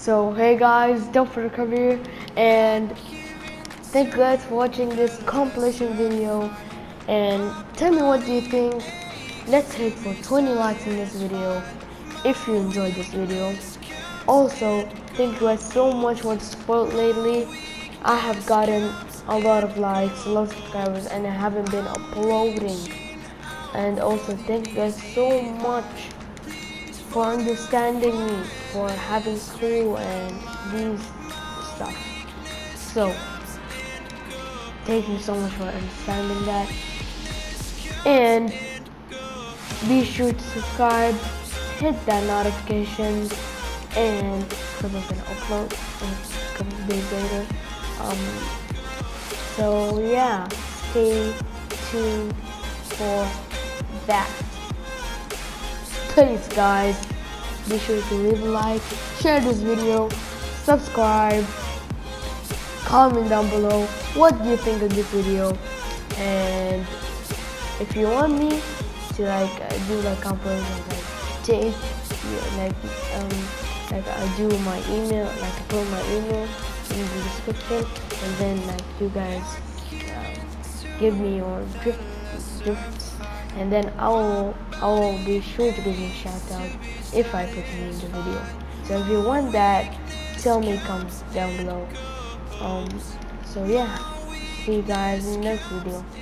So hey guys, don't forget to come here, and thank you guys for watching this compilation video, and tell me what do you think. Let's hit for 20 likes in this video if you enjoyed this video. Also, thank you guys so much for the support lately. I have gotten a lot of likes, a lot of subscribers, and I haven't been uploading. And also thank you guys so much for understanding me, for having school and these stuff. So thank you so much for understanding that, and be sure to subscribe, hit that notification, and because I'm gonna upload a couple of days later. So yeah, stay tuned for that. Please guys, be sure to leave a like, share this video, subscribe, comment down below what do you think of this video, and if you want me to do like compilations like take like I do my email, like I put my email in the description, and then like you guys give me your drifts, and then I will be sure to give you a shout out if I put you in the video. So if you want that, tell me, comments down below. So yeah, see you guys in the next video.